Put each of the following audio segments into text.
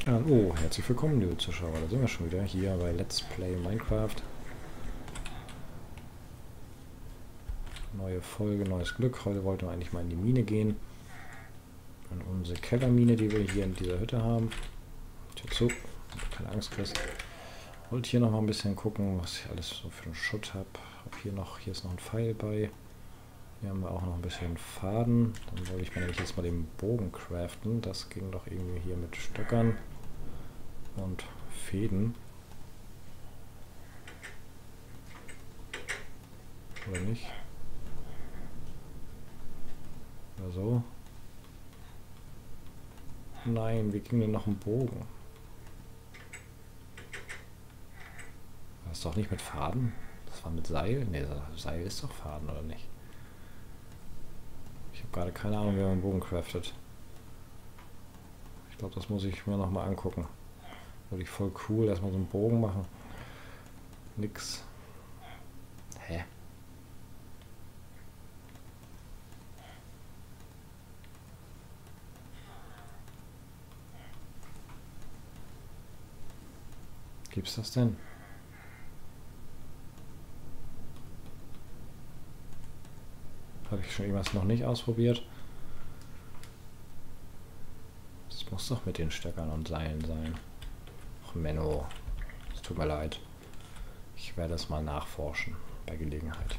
Oh, herzlich willkommen, liebe Zuschauer. Da sind wir schon wieder hier bei Let's Play Minecraft. Neue Folge, neues Glück. Heute wollten wir eigentlich mal in die Mine gehen. In unsere Kellermine, die wir hier in dieser Hütte haben. Tür zu, keine Angst, Chris. Wollte hier noch mal ein bisschen gucken, was ich alles so für einen Schutt habe. Hier ist noch ein Pfeil bei. Hier haben wir auch noch ein bisschen Faden. Dann wollte ich mir nämlich jetzt mal den Bogen craften. Das ging doch irgendwie hier mit Stöckern und Fäden. Oder nicht? Oder so. Nein, wie ging denn noch ein Bogen? Das ist doch nicht mit Faden? Das war mit Seil? Ne, Seil ist doch Faden, oder nicht? Ich habe gerade keine Ahnung, wie man einen Bogen craftet. Ich glaube, das muss ich mir nochmal angucken. Würde ich voll cool erstmal so einen Bogen machen. Nix. Hä? Gibt's das denn? Habe ich schon irgendwas noch nicht ausprobiert? Das muss doch mit den Stöckern und Seilen sein. Ach Menno, es tut mir leid. Ich werde es mal nachforschen bei Gelegenheit.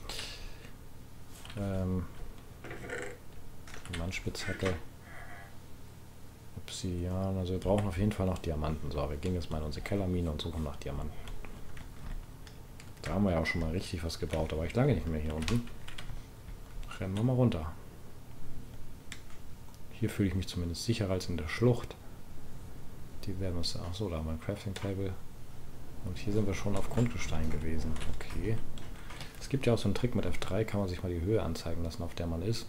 Diamantspitzhacke. Obsidian, also wir brauchen auf jeden Fall noch Diamanten. So, wir gehen jetzt mal in unsere Kellermine und suchen nach Diamanten. Da haben wir ja auch schon mal richtig was gebaut, aber ich lange nicht mehr hier unten. Rennen wir mal runter. Hier fühle ich mich zumindest sicherer als in der Schlucht. Die werden uns... Achso, da haben wir ein Crafting Table. Und hier sind wir schon auf Grundgestein gewesen. Okay. Es gibt ja auch so einen Trick mit F3, kann man sich mal die Höhe anzeigen lassen, auf der man ist.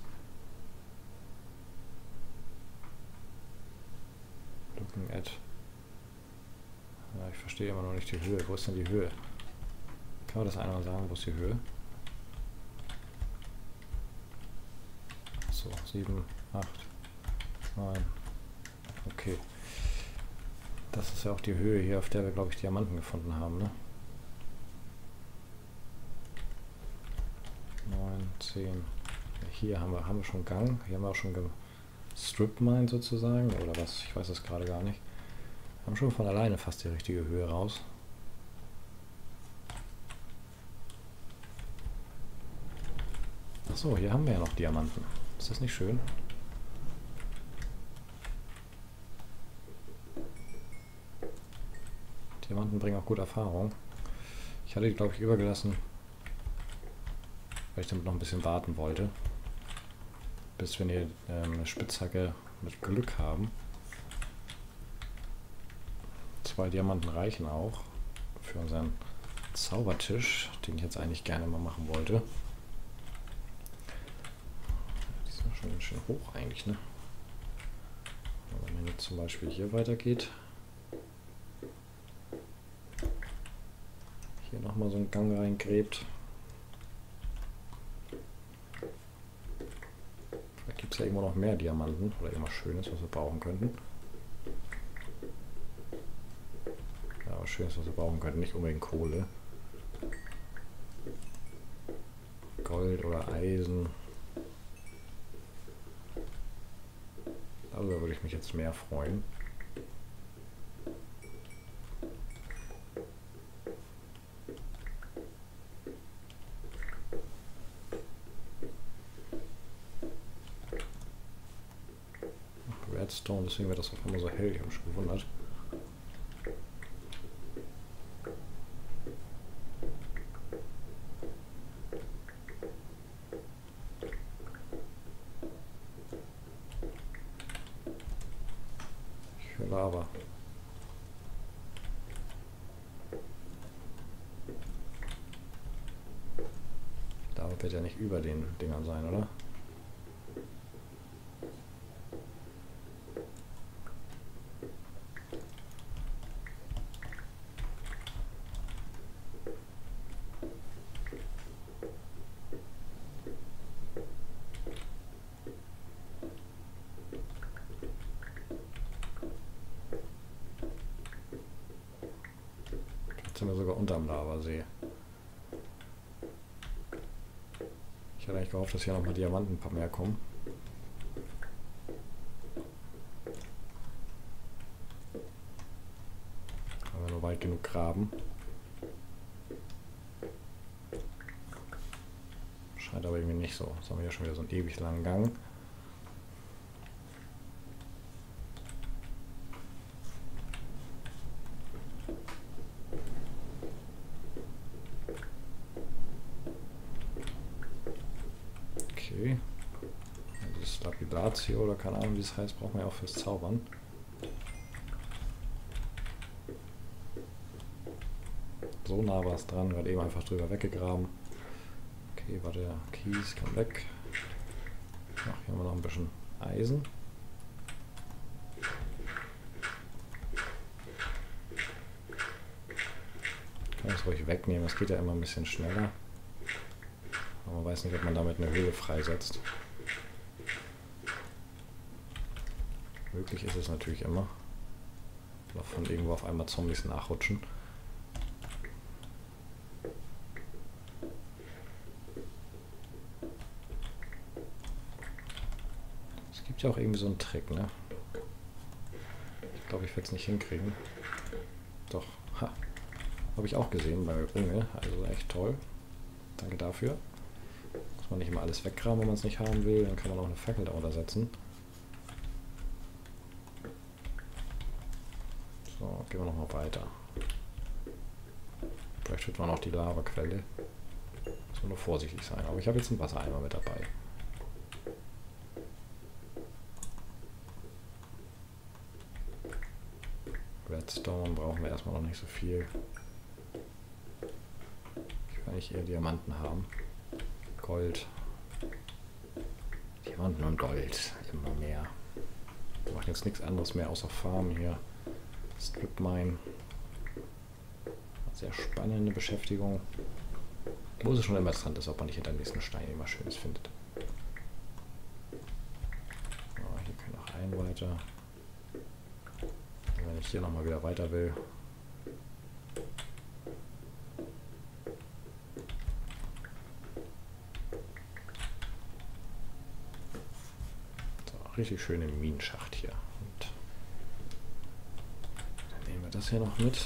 Looking at... Ja, ich verstehe immer noch nicht die Höhe. Wo ist denn die Höhe? Kann man das einmal sagen? Wo ist die Höhe? So, 7, 8, 9. Okay. Das ist ja auch die Höhe hier, auf der wir, glaube ich, Diamanten gefunden haben, ne? 9, 10. Hier haben wir schon Gang. Hier haben wir auch schon Strip Mine sozusagen. Oder was? Ich weiß das gerade gar nicht. Wir haben schon von alleine fast die richtige Höhe raus. Achso, hier haben wir ja noch Diamanten. Ist das nicht schön? Diamanten bringen auch gut Erfahrung. Ich hatte die, glaube ich, übergelassen, weil ich damit noch ein bisschen warten wollte. Bis wir eine Spitzhacke mit Glück haben. 2 Diamanten reichen auch für unseren Zaubertisch, den ich jetzt eigentlich gerne mal machen wollte. Die sind schon ganz schön hoch eigentlich, ne? Wenn man jetzt zum Beispiel hier weitergeht. Hier nochmal so einen Gang reingräbt. Vielleicht gibt es ja irgendwo noch mehr Diamanten oder irgendwas Schönes, was wir brauchen könnten. Ja, was Schönes, was wir brauchen könnten, nicht unbedingt Kohle. Gold oder Eisen. Darüber würde ich mich jetzt mehr freuen. Redstone, deswegen wird das auf einmal so hell, ich habe mich schon gewundert. Ich höre Lava. Lava wird ja nicht über den Dingern sein, oder? sind wir sogar unterm Lavasee. Ich hatte eigentlich gehofft, dass hier nochmal Diamanten ein paar mehr kommen. Wenn wir nur weit genug graben. Scheint aber irgendwie nicht so. Jetzt haben wir hier schon wieder so einen ewig langen Gang. Okay. Dieses Lapidatio oder keine Ahnung wie es heißt, brauchen wir ja auch fürs Zaubern. So nah war es dran, gerade eben einfach drüber weggegraben. Okay, warte, der Kies kann weg. Ach, hier haben wir noch ein bisschen Eisen. Kann ich es ruhig wegnehmen, das geht ja immer ein bisschen schneller. Aber man weiß nicht, ob man damit eine Höhle freisetzt. Möglich ist es natürlich immer. Oder von irgendwo auf einmal Zombies nachrutschen. Es gibt ja auch irgendwie so einen Trick, ne? Ich glaube, ich werde es nicht hinkriegen. Doch, ha. Habe ich auch gesehen bei Runge, also echt toll. Danke dafür. Muss man nicht immer alles weggraben, wenn man es nicht haben will. Dann kann man auch eine Fackel darunter setzen. So, gehen wir nochmal weiter. Vielleicht wird man noch die Lavaquelle. Muss man nur vorsichtig sein. Aber ich habe jetzt einen Wassereimer mit dabei. Redstone brauchen wir erstmal noch nicht so viel. Ich will eigentlich eher Diamanten haben. Gold. Diamanten und Gold. Immer mehr. Wir machen jetzt nichts anderes mehr außer Farmen hier. Strip Mine. Sehr spannende Beschäftigung. Wo es schon immer interessant ist, ob man nicht hinter den nächsten Stein immer Schönes findet. So, hier kann noch ein weiter. Und wenn ich hier nochmal wieder weiter will. So, richtig schön im Minenschacht hier. Und dann nehmen wir das hier noch mit.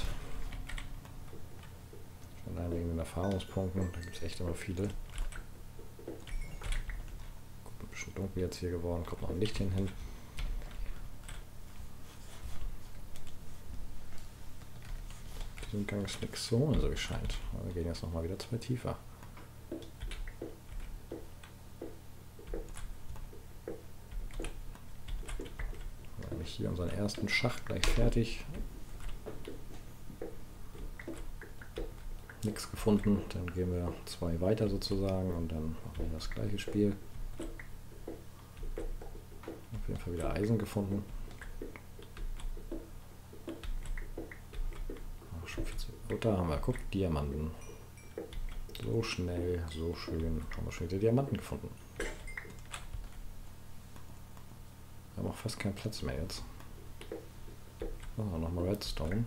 Schon allein wegen den Erfahrungspunkten. Da gibt es echt immer viele. Gut, ein bisschen dunkel jetzt hier geworden. Kommt noch ein Licht hin. Diesen Gang ist nichts so, also wie scheint. Aber wir gehen jetzt nochmal wieder 2 tiefer. Wir haben hier unseren ersten Schacht gleich fertig. Nichts gefunden, dann gehen wir 2 weiter sozusagen und dann machen wir das gleiche Spiel. Auf jeden Fall wieder Eisen gefunden. Ach, schon viel zu. Oh, da haben wir, guck, Diamanten. So schnell, so schön. Haben wir schon wieder Diamanten gefunden. Wir haben auch fast keinen Platz mehr jetzt. So, nochmal Redstone.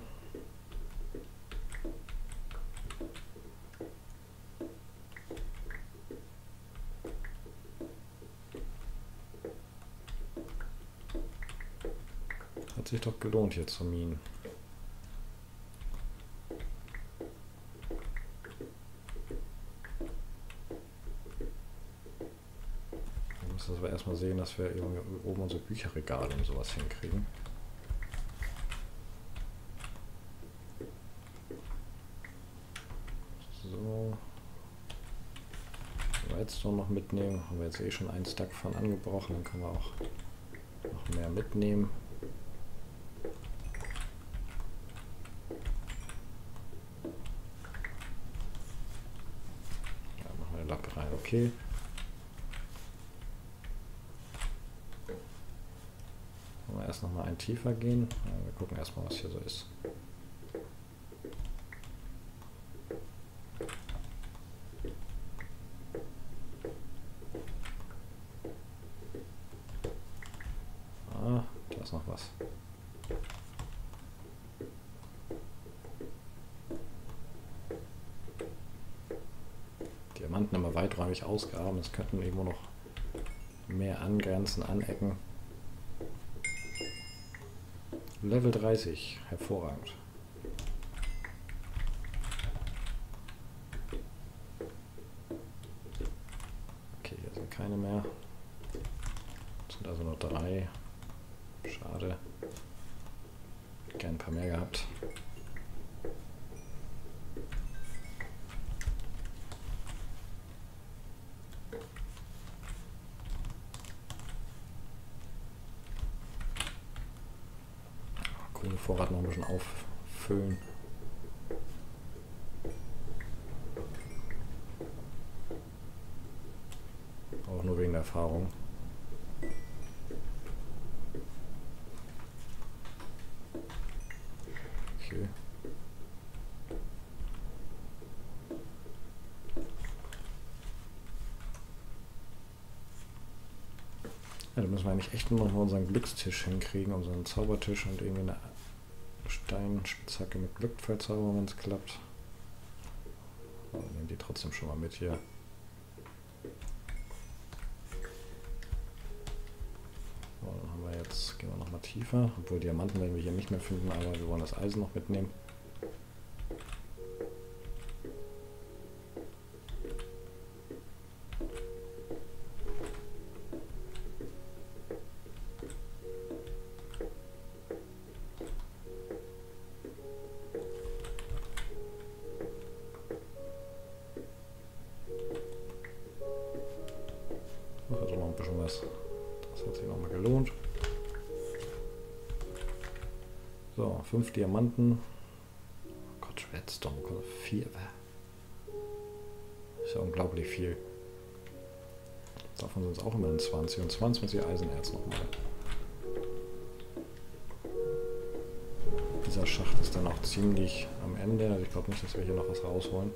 Hat sich doch gelohnt hier zu minen. Wir müssen aber erstmal sehen, dass wir oben unsere Bücherregale und sowas hinkriegen. So. Redstone noch mitnehmen. Haben wir jetzt eh schon einen Stack von angebrochen, dann können wir auch noch mehr mitnehmen. Ja, machen wir eine Lappe rein, okay. Wollen wir erst noch mal einen tiefer gehen. Ja, wir gucken erstmal, was hier so ist. Da ist noch was. wir weiträumig ausgraben. Es könnten irgendwo noch mehr angrenzen, anecken. Level 30, hervorragend. Okay, hier sind keine mehr. Es sind also nur 3. Schade. Gern ein paar mehr gehabt. Grüne Vorrat noch ein bisschen auffüllen. Auch nur wegen der Erfahrung. Okay. Ja, da müssen wir eigentlich echt nur noch mal unseren Glückstisch hinkriegen, unseren Zaubertisch und irgendwie eine Steinspitzhacke mit Glück verzaubern, wenn es klappt. Aber nehmen die trotzdem schon mal mit hier. So, dann haben wir jetzt, gehen wir noch mal tiefer, obwohl Diamanten werden wir hier nicht mehr finden, aber wir wollen das Eisen noch mitnehmen. Das hat doch noch ein bisschen was. Das hat sich nochmal gelohnt. So, 5 Diamanten. Oh Gott, Redstone, 4. Ist ja unglaublich viel. Davon sind es auch immerhin 20 und 22 Eisenerz nochmal. Dieser Schacht ist dann auch ziemlich am Ende. Also ich glaube nicht, dass wir hier noch was rausholen.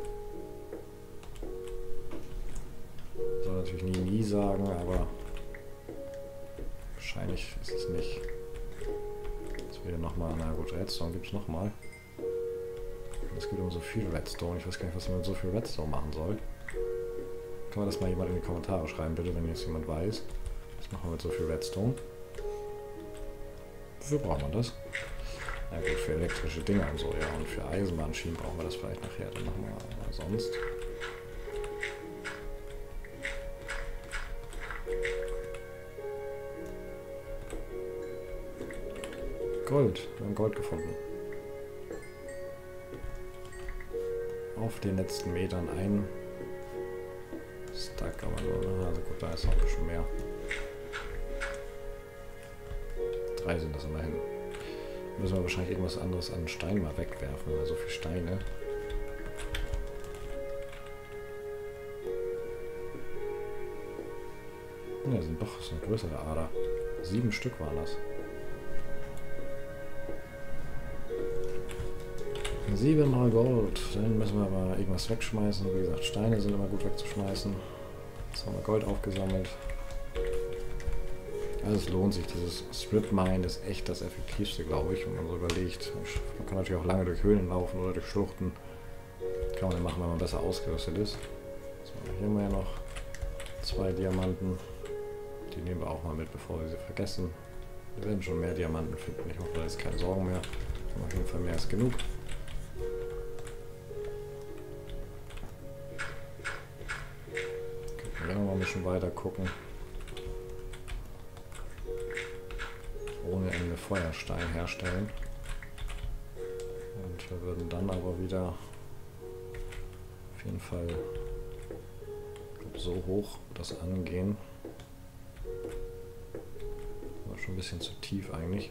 Soll natürlich nie sagen, aber wahrscheinlich ist es nicht. Jetzt wieder nochmal, na gut, Redstone gibt es nochmal. Es gibt immer so viel Redstone. Ich weiß gar nicht, was man mit so viel Redstone machen soll. Kann man das mal jemand in die Kommentare schreiben, bitte, wenn jetzt jemand weiß. Was machen wir mit so viel Redstone? Wofür braucht man das? Na gut, für elektrische Dinger und so, ja. Und für Eisenbahnschienen brauchen wir das vielleicht nachher. Dann machen wir aber sonst. Gold. Wir haben Gold gefunden. Auf den letzten Metern ein Stack, aber nur, also gut, da ist noch ein bisschen mehr. 3 sind das immerhin. Müssen wir wahrscheinlich irgendwas anderes an Stein mal wegwerfen, weil so viele Steine. Ja, sind doch, das ist eine größere Ader. 7 Stück waren das. 7 mal Gold. Dann müssen wir aber irgendwas wegschmeißen. Wie gesagt, Steine sind immer gut wegzuschmeißen. Jetzt haben wir Gold aufgesammelt. Also es lohnt sich. Dieses Strip Mine ist echt das effektivste, glaube ich, wenn man so überlegt. Man kann natürlich auch lange durch Höhlen laufen oder durch Schluchten. Kann man dann machen, wenn man besser ausgerüstet ist. So, hier haben wir ja noch 2 Diamanten. Die nehmen wir auch mal mit, bevor wir sie vergessen. Wir werden schon mehr Diamanten finden. Ich hoffe, da ist keine Sorgen mehr. Wir haben auf jeden Fall mehr als genug. Können wir mal ein bisschen weiter gucken. Ohne Ende Feuerstein herstellen. Und wir würden dann aber wieder auf jeden Fall so hoch das angehen. War schon ein bisschen zu tief eigentlich.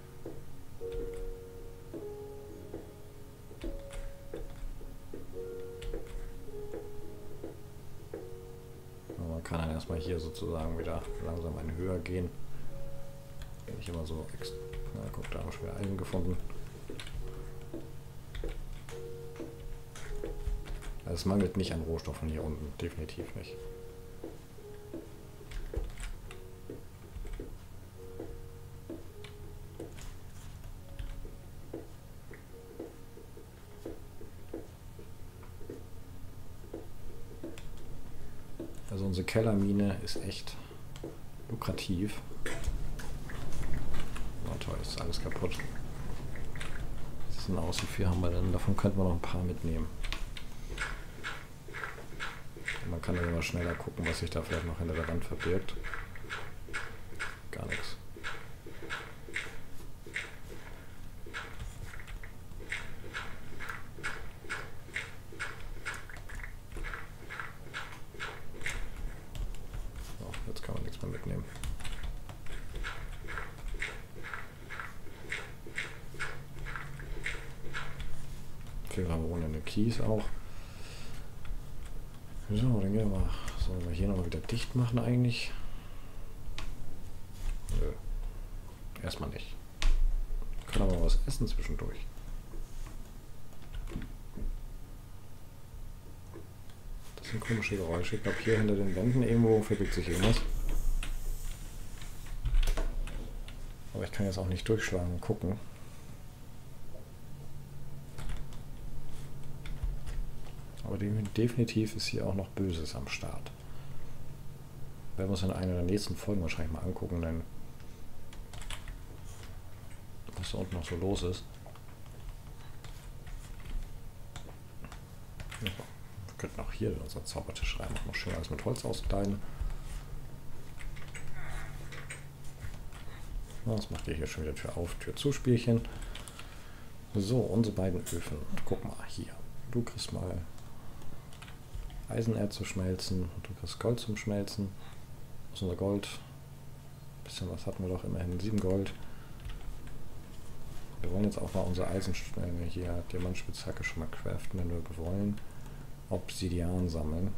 Aber man kann dann erstmal hier sozusagen wieder langsam eine höher gehen. Nicht immer so extra. Na guck, da haben wir schon wieder Eisen gefunden. Also es mangelt nicht an Rohstoffen hier unten, definitiv nicht. unsere Kellermine ist echt lukrativ. Oh toll, ist alles kaputt. Wie sieht denn aus? Wie viel haben wir denn? Davon könnten wir noch ein paar mitnehmen. Und man kann dann immer schneller gucken, was sich da vielleicht noch hinter der Wand verbirgt. Gar nichts. So, jetzt kann man nichts mehr mitnehmen. Viel haben wir ohne eine Keys auch. So, dann gehen wir mal. Sollen wir hier nochmal wieder dicht machen eigentlich? Nö. Erstmal nicht. Wir können aber was essen zwischendurch. Das sind komische Geräusche. Ich glaube, hier hinter den Wänden irgendwo verbirgt sich irgendwas. Aber ich kann jetzt auch nicht durchschlagen und gucken. Aber definitiv ist hier auch noch Böses am Start. Werden wir uns in einer der nächsten Folgen wahrscheinlich mal angucken, denn was da unten noch so los ist. Ja, wir könnten auch hier unser Zaubertisch rein, noch schön alles mit Holz auskleiden. Was macht ihr hier schon wieder Tür auf, Tür zu Spielchen? So, unsere beiden Öfen. Guck mal, hier. Du kriegst mal Eisenerz zu schmelzen und du kriegst Gold zum Schmelzen. Was ist unser Gold? Ein bisschen was hatten wir doch, immerhin 7 Gold. Wir wollen jetzt auch mal unsere hier Diamantspitzhacke schon mal craften, wenn wir wollen. Obsidian sammeln.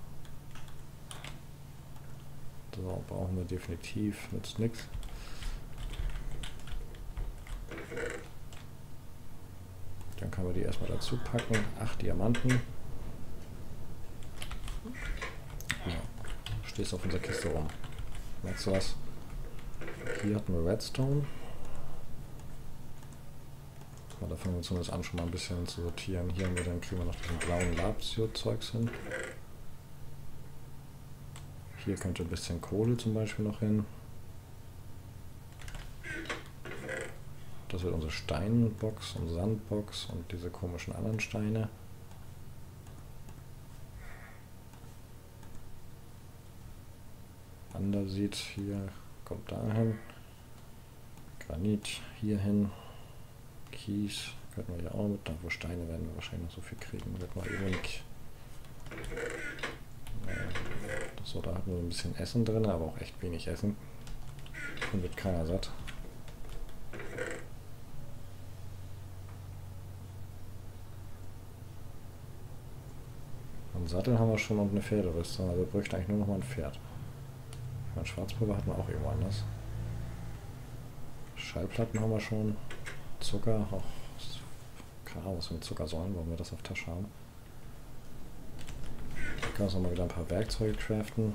So, brauchen wir definitiv, nützt nichts. Dann können wir die erstmal dazu packen. 8 Diamanten. Ja, stehst auf unserer Kiste rum. Merkst du was? Hier hatten wir Redstone. Da fangen wir uns zumindest an, schon mal ein bisschen zu sortieren. Hier haben wir dann, kriegen wir noch diesen blauen Labsio-Zeugs hin. Hier könnte ein bisschen Kohle zum Beispiel noch hin. Das wird unsere Steinbox und Sandbox und diese komischen anderen Steine. Andasit hier kommt dahin. Granit hier hin. Kies könnten wir hier auch mit. Da wo Steine werden wir wahrscheinlich noch so viel kriegen. Wird mal wenig. So, da hatten wir ein bisschen Essen drin, aber auch echt wenig Essen. Und wird keiner satt. Einen Sattel haben wir schon und eine Pferderüstung, also wir bräuchten eigentlich nur noch mal ein Pferd. Mein Schwarzpulver hatten wir auch irgendwo anders. Schallplatten haben wir schon. Zucker, auch keine Ahnung, was wir mit Zuckersäulen, wollen wir das auf Tasche haben. Ich kann uns noch mal wieder ein paar Werkzeuge craften.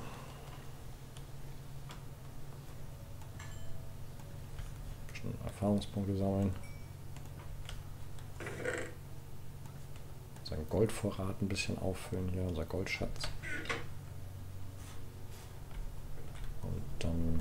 Ein bisschen Erfahrungspunkte sammeln. Unseren Goldvorrat ein bisschen auffüllen hier, unser Goldschatz. Und dann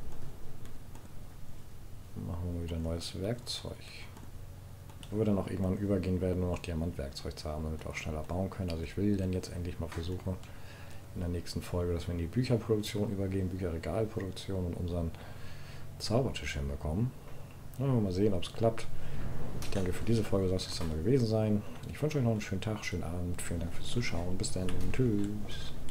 machen wir wieder neues Werkzeug. Wo wir dann auch irgendwann übergehen werden, nur noch Diamantwerkzeug zu haben, damit wir auch schneller bauen können. Also ich will dann jetzt endlich mal versuchen, in der nächsten Folge, dass wir in die Bücherproduktion übergehen, Bücherregalproduktion und unseren Zaubertisch hinbekommen. Ja, mal sehen, ob es klappt. Ich denke, für diese Folge soll es dann mal gewesen sein. Ich wünsche euch noch einen schönen Tag, schönen Abend. Vielen Dank fürs Zuschauen. Bis dann. Tschüss.